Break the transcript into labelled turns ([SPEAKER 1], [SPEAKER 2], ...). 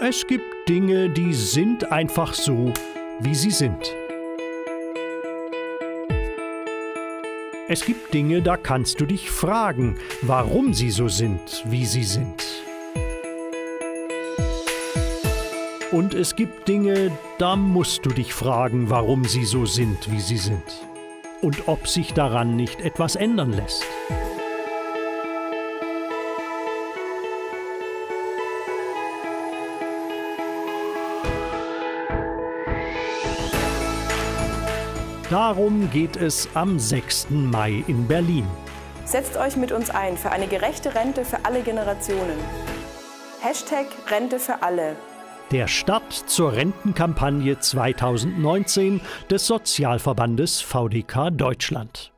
[SPEAKER 1] Es gibt Dinge, die sind einfach so, wie sie sind. Es gibt Dinge, da kannst du dich fragen, warum sie so sind, wie sie sind. Und es gibt Dinge, da musst du dich fragen, warum sie so sind, wie sie sind. Und ob sich daran nicht etwas ändern lässt. Darum geht es am 6. Mai in Berlin.
[SPEAKER 2] Setzt euch mit uns ein für eine gerechte Rente für alle Generationen. #Rente für alle.
[SPEAKER 1] Der Start zur Rentenkampagne 2019 des Sozialverbandes VDK Deutschland.